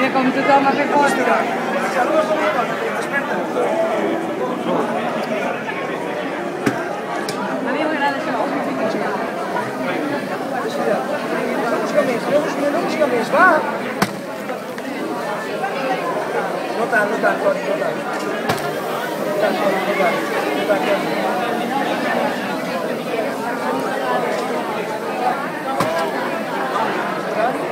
que com tothom ha fet postre. A mi m'agrada això. No busca més, va! No tant, Toni, no tant. No tant, no tant.